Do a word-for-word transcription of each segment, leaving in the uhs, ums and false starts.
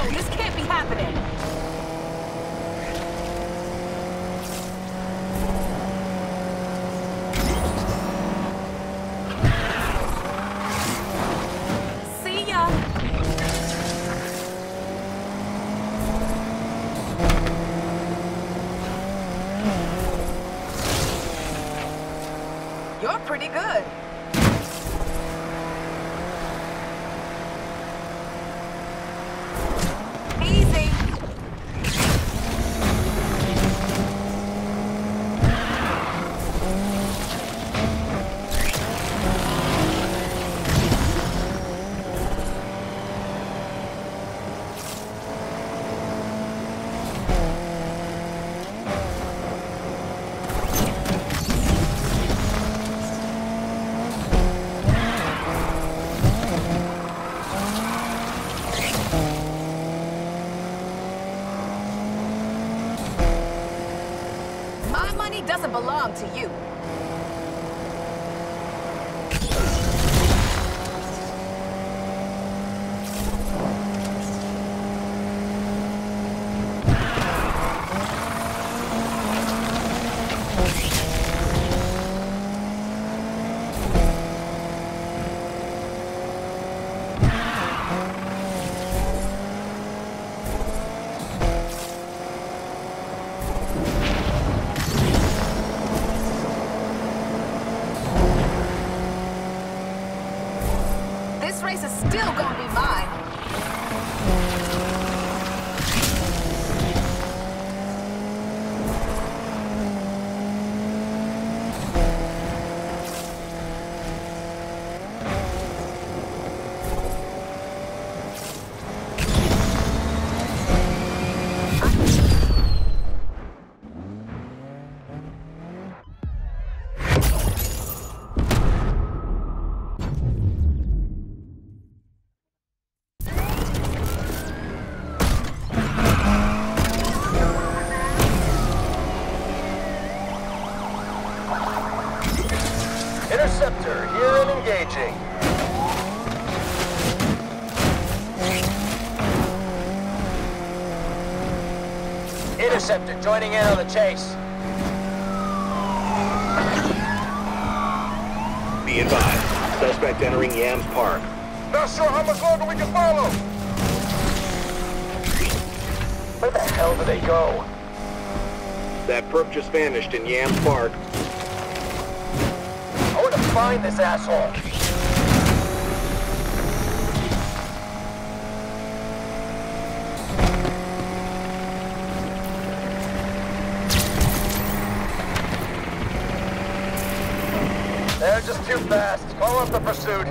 this can't be happening! See ya! You're pretty good. Easy. My money doesn't belong to you. This race is still gonna be mine. Interceptor, here and engaging. Interceptor, joining in on the chase. Be advised, suspect entering Yams Park. Not sure how much longer we can follow. Where the hell did they go? That perp just vanished in Yams Park. I want to find this asshole. They're just too fast. Call up the pursuit.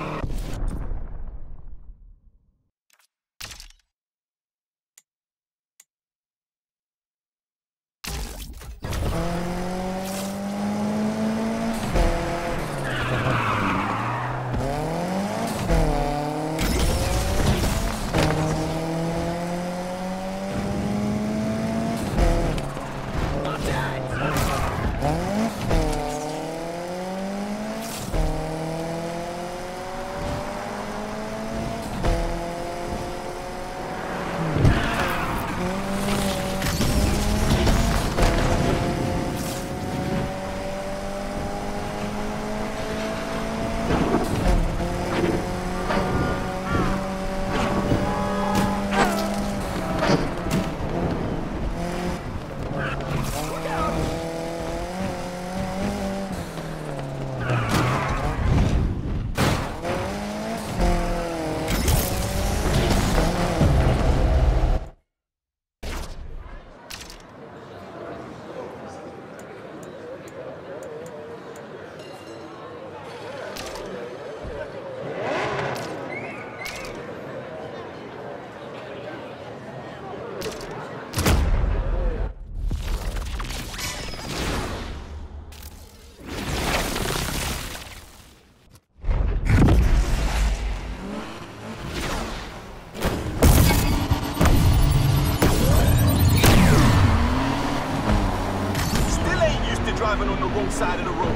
driving on the wrong side of the road.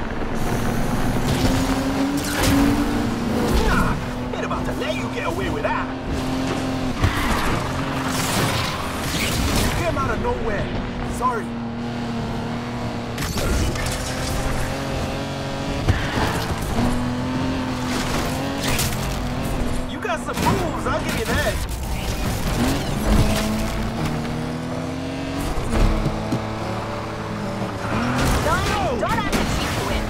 Nah, ain't about to let you get away with that. nowhere. Sorry. You got some moves, I'll give you that. Don't, don't have to cheat to win.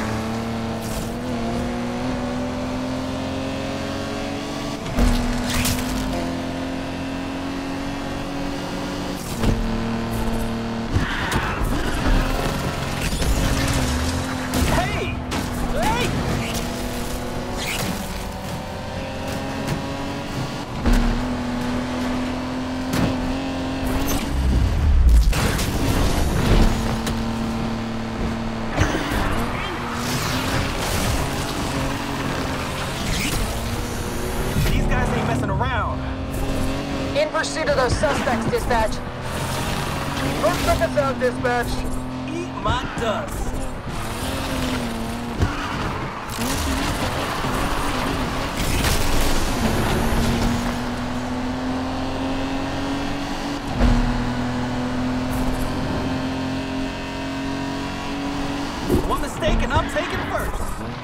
Hey! Hey! These guys ain't messing around. In pursuit of those suspects, dispatch. Don't check us out, dispatch. Eat my dust. One mistake and I'm taking first.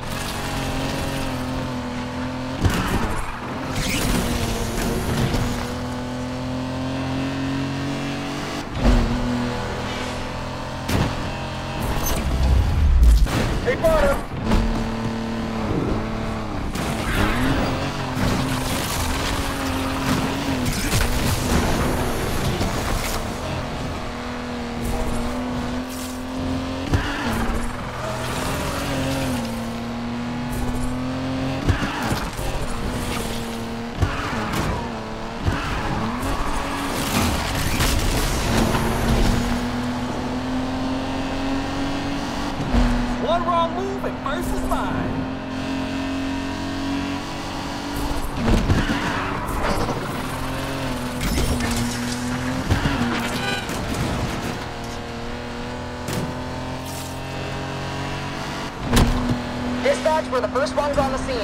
Hey, bottom. One wrong move and first is mine. Dispatch, we're the first ones on the scene.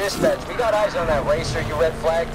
Dispatch, we got eyes on that racer you red flagged.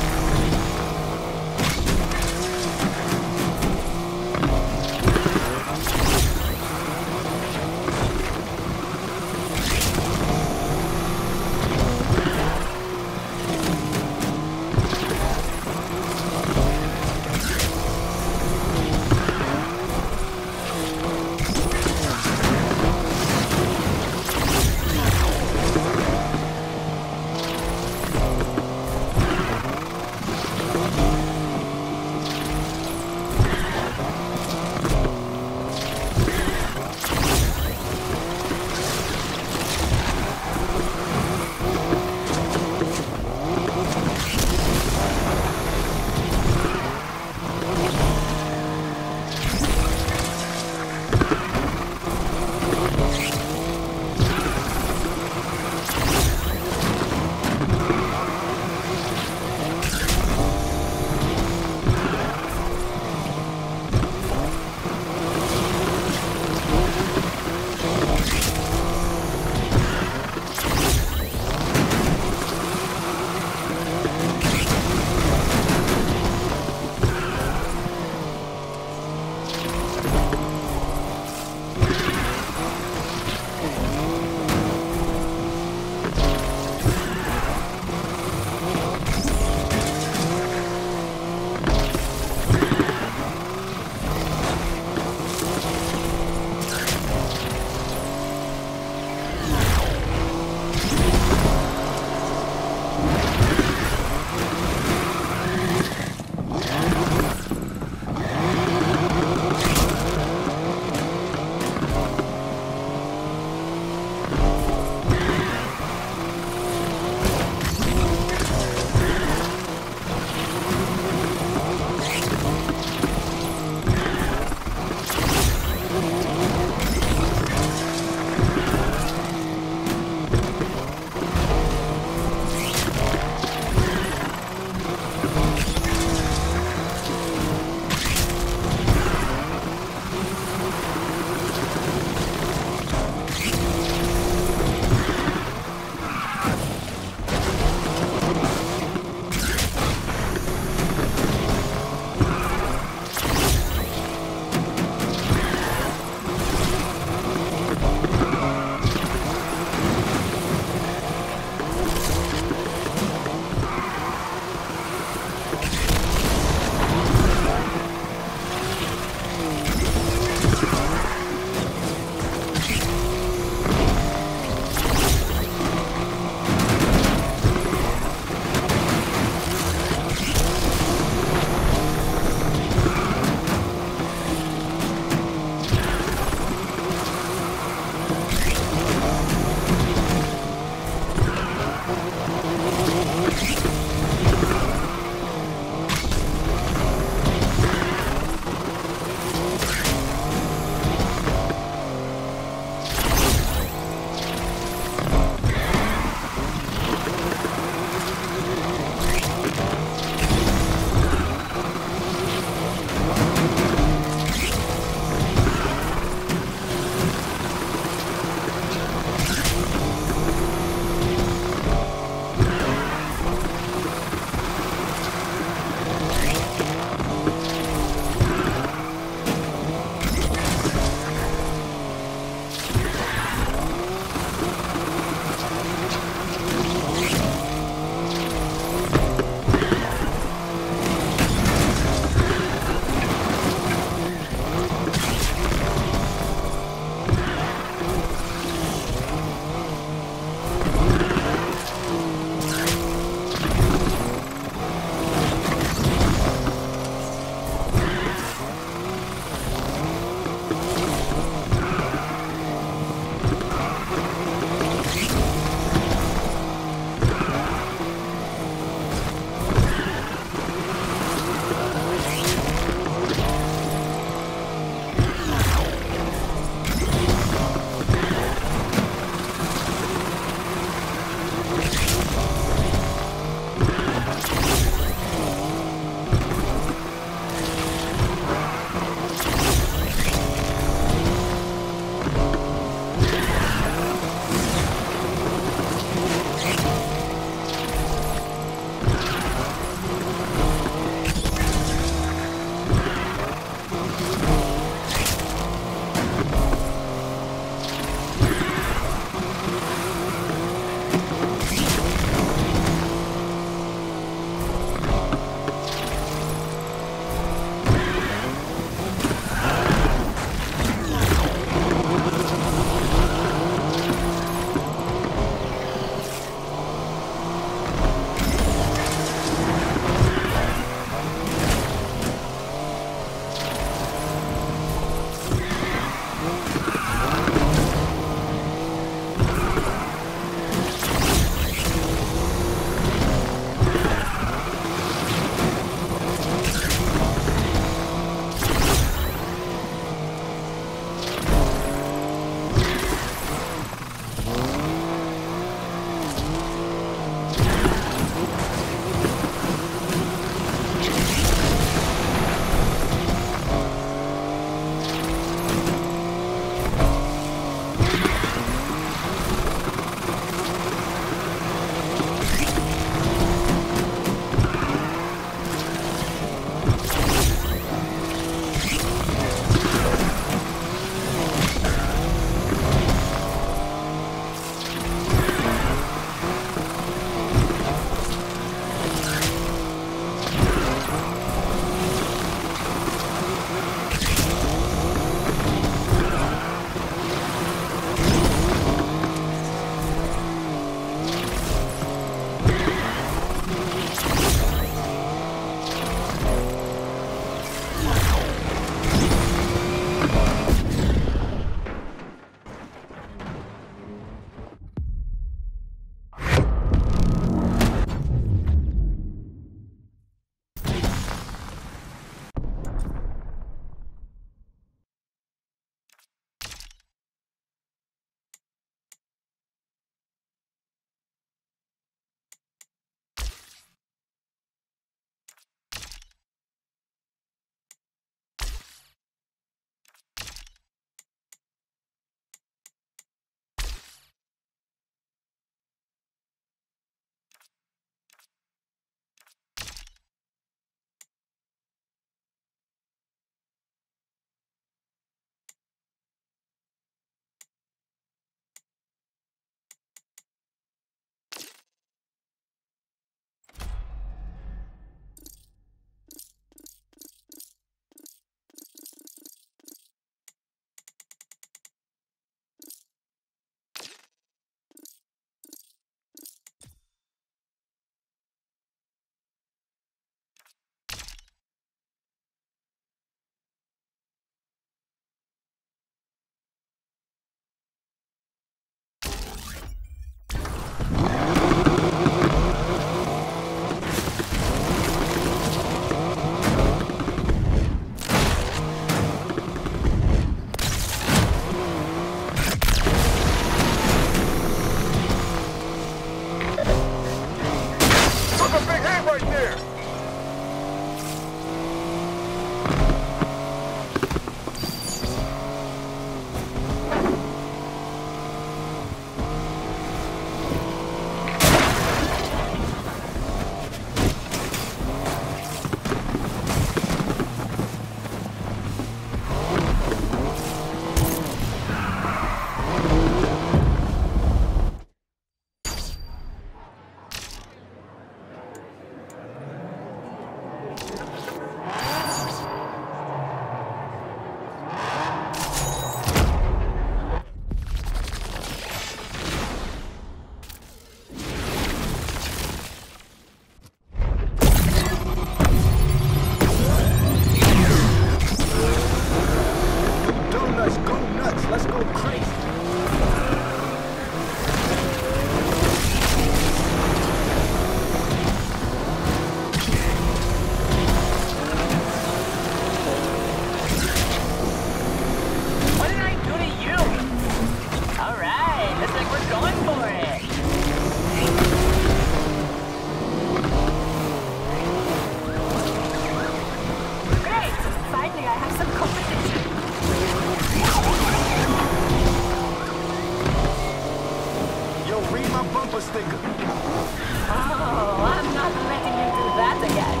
sticker. Oh, I'm not letting you do that again.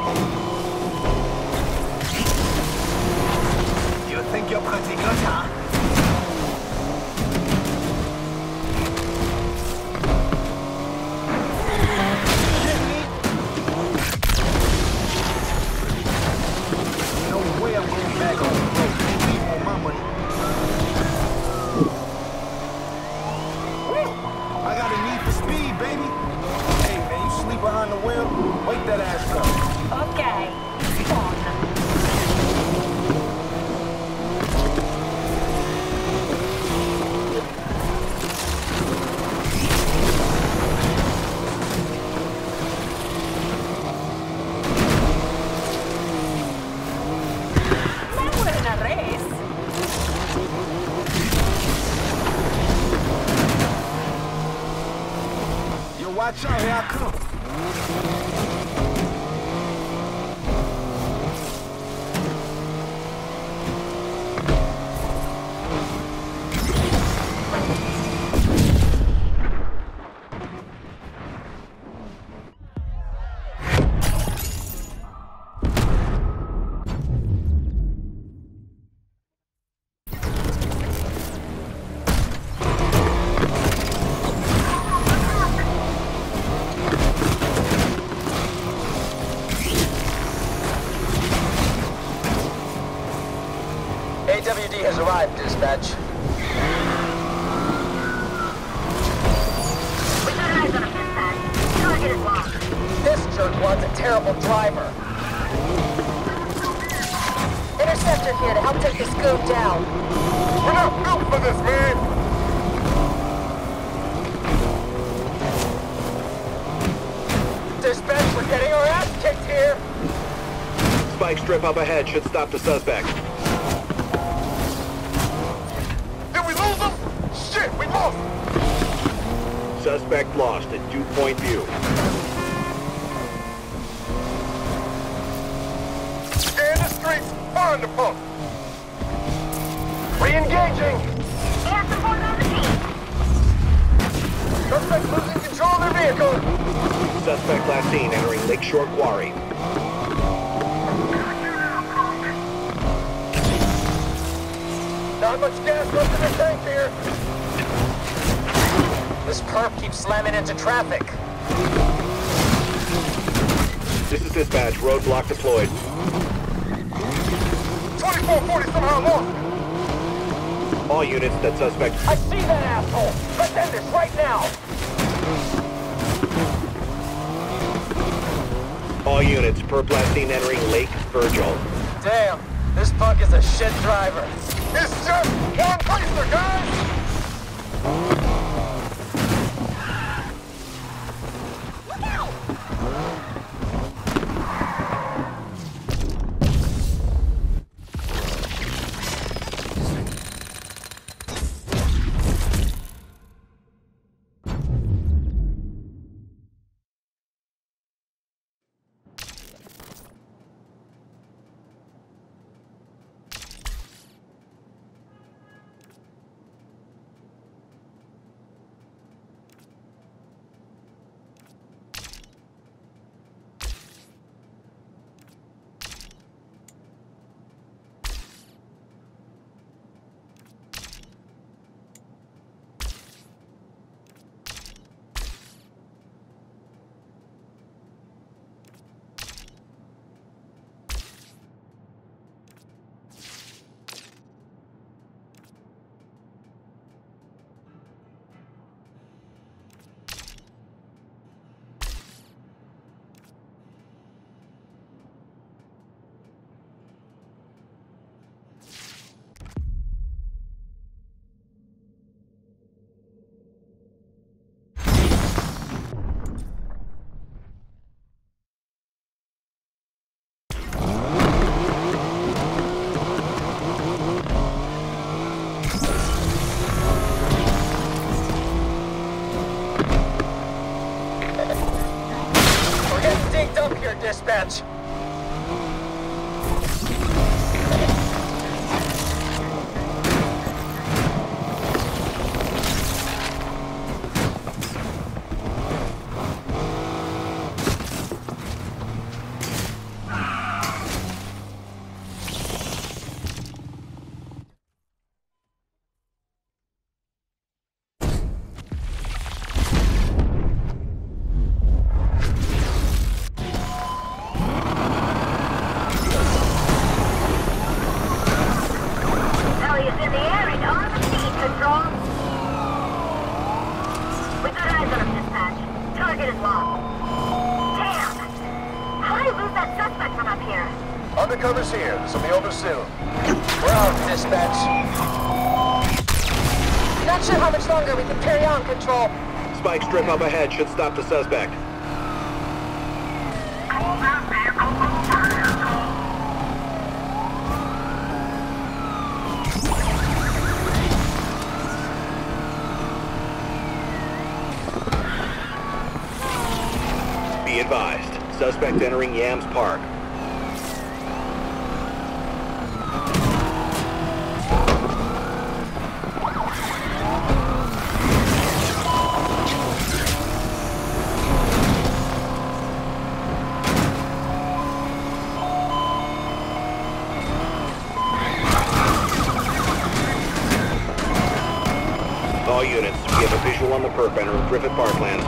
You think you're pretty good, huh? No way I'm going back on the road. Need more my money. I got a need for speed, baby. Hey, man, you sleep behind the wheel? Wake that ass up. Okay, fun. Now we're in a race. Yo, watch out, here I come. A W D has arrived, dispatch. We got eyes on him, dispatch. Target is locked. This jerkwad's a terrible driver. Interceptor here to help take this goon down. We're not built for this, man! Dispatch, we're getting our ass kicked here! Spike strip up ahead should stop the suspect. Did we lose him? Shit, we lost him! Suspect lost at Dew Point View. Scan the streets, find the pump! Re-engaging! Air support on the team. Suspect losing control of their vehicle! Suspect last seen entering Lakeshore Quarry. Not much gas left in the tank here. This perp keeps slamming into traffic. This is dispatch. Roadblock deployed. twenty-four forty somehow lost. All units, that suspect. I see that asshole. Let's end this right now. All units, perp last seen entering Lake Virgil. Damn, this punk is a shit driver. It's just one placer, guys! Look out! service here. This will be over soon. We're out, dispatch. Not sure how much longer we can carry on, Control. Spike strip up ahead should stop the suspect. Be advised, suspect entering Yams Park. All units, we have a visual on the perp entering Griffith Parkland.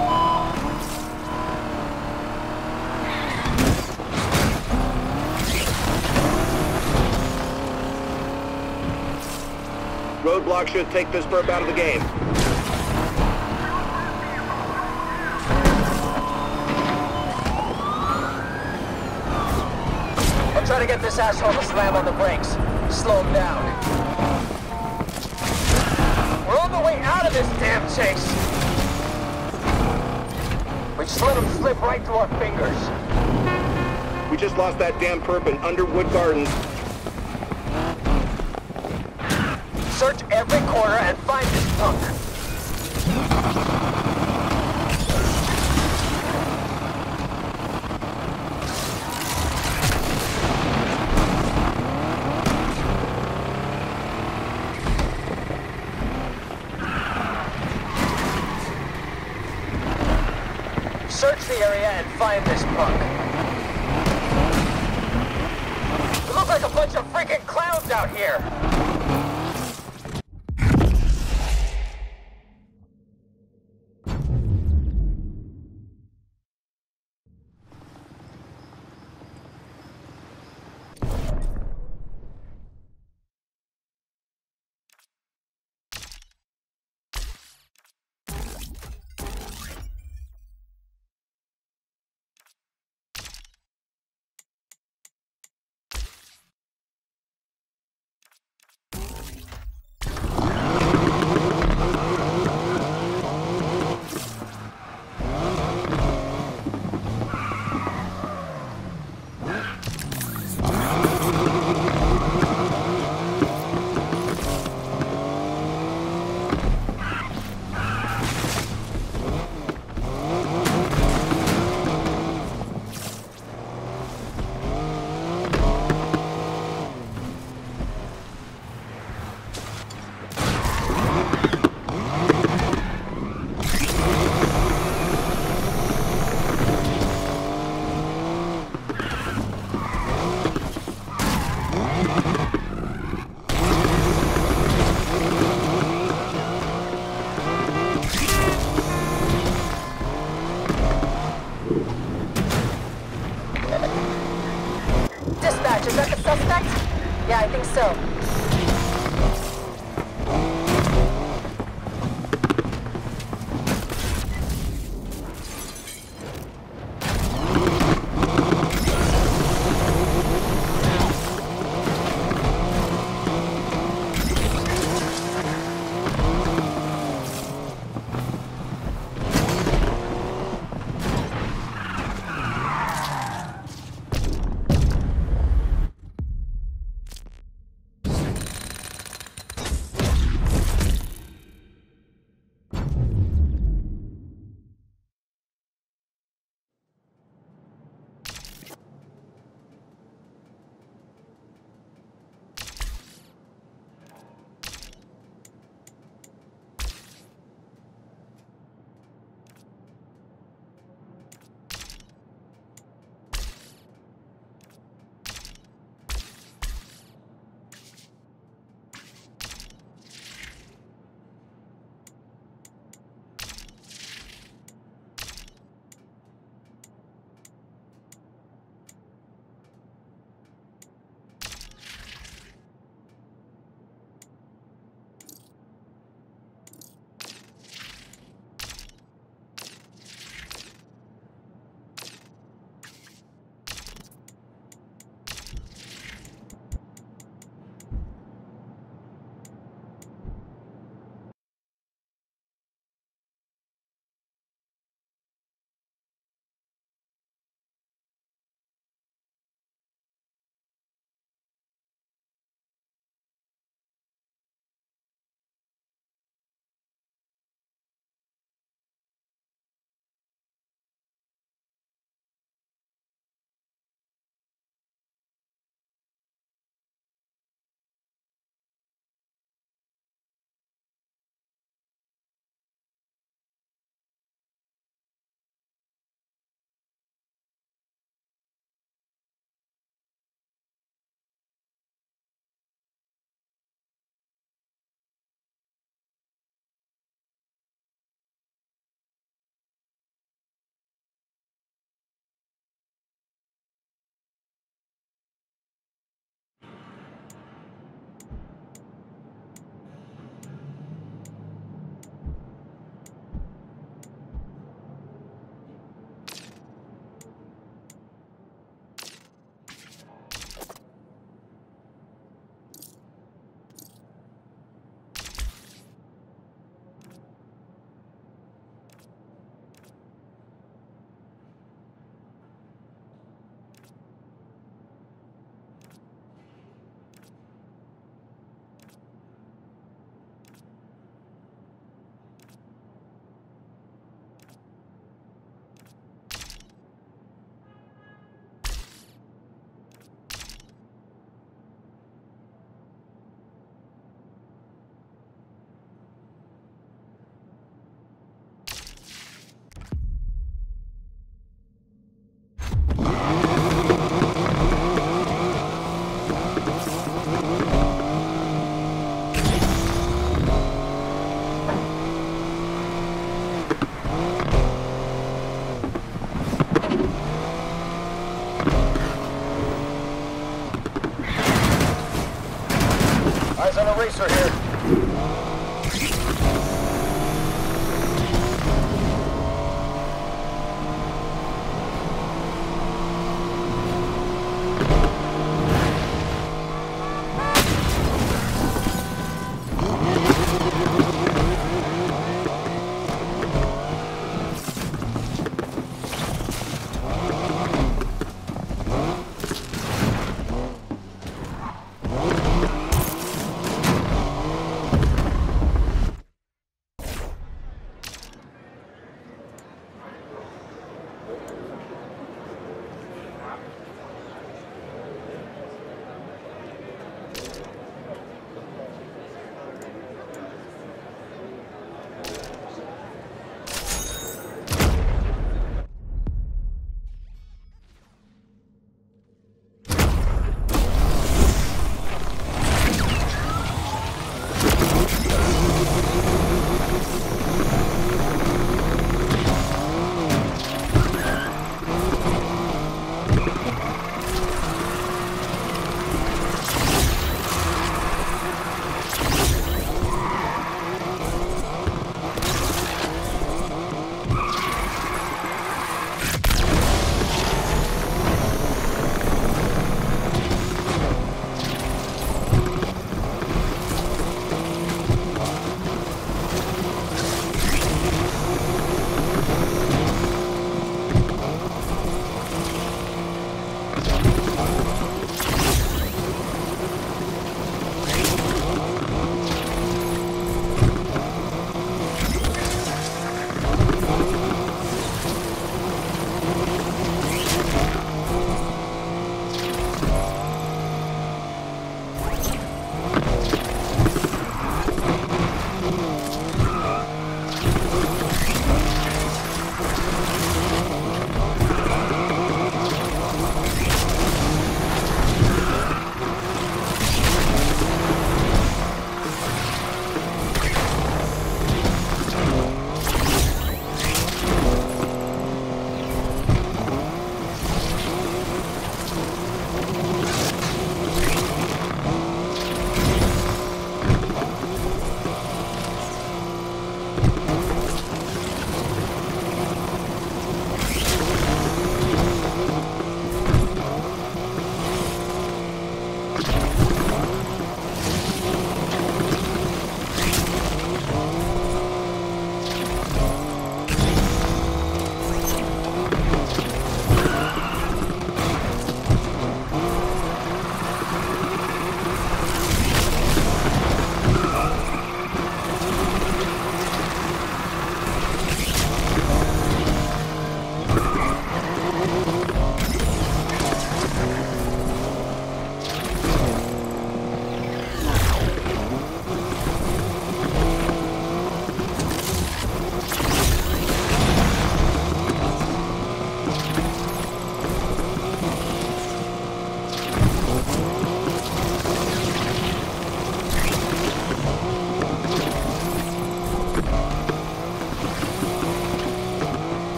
Roadblock should take this perp out of the game. I'll try to get this asshole to slam on the brakes. Slow him down. We're on the way out of this damn chase. We just let him slip right through our fingers. We just lost that damn perp in Underwood Gardens. Search every corner and find this punk. Search the area and find this punk. We look like a bunch of freaking clowns out here. Dispatch, is that the suspect? Yeah, I think so. Eyes on a racer here.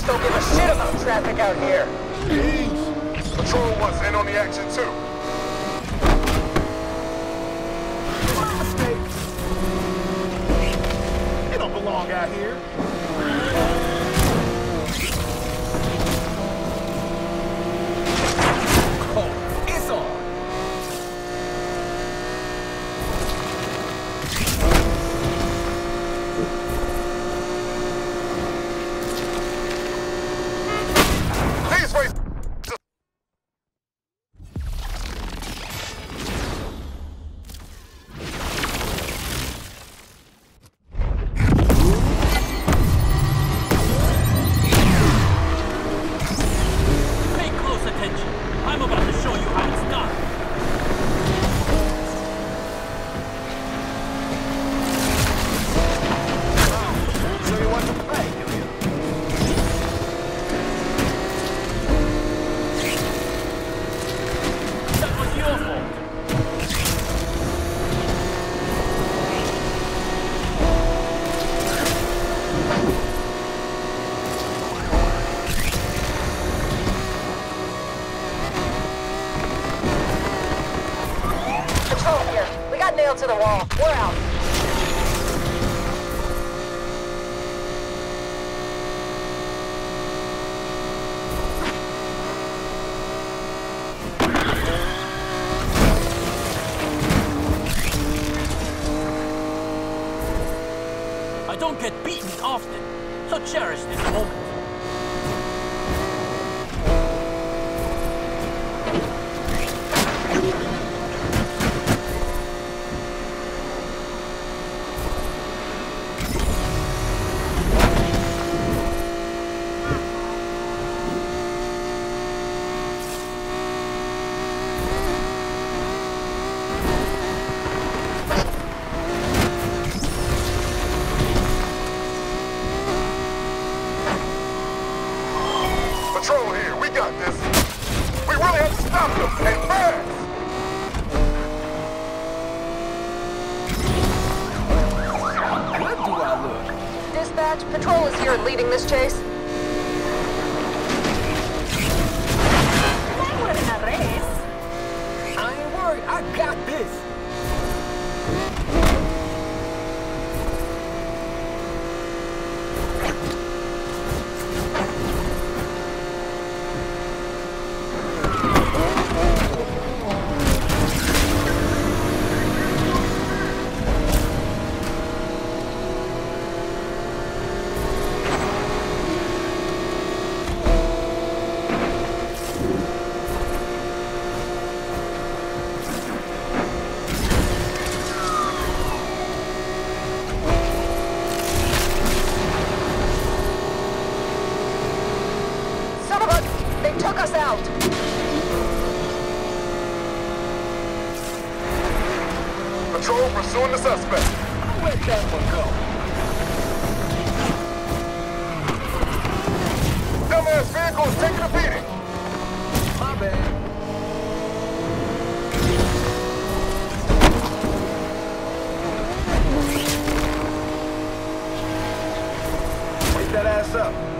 don't give a shit about traffic out here. Jeez. Patrol wants in on the action too. Mistake. You don't belong out here. Oh, it's on. These ways. Pay close attention. I'm about to show you how it's done. So you want to play, do you? That was your fault. Patrol here. We got nailed to the wall. We're out. I don't get beaten often, so cherish this moment. Patrol here, we got this. We really have to stop them, and fast! Good do I look? Dispatch, Patrol is here leading this chase. They were in a race. I ain't worried, I got this. Son of a... They took us out. Patrol pursuing the suspect. Let that one go. Dumbass vehicle is taking a beating. My bad. Wake that ass up.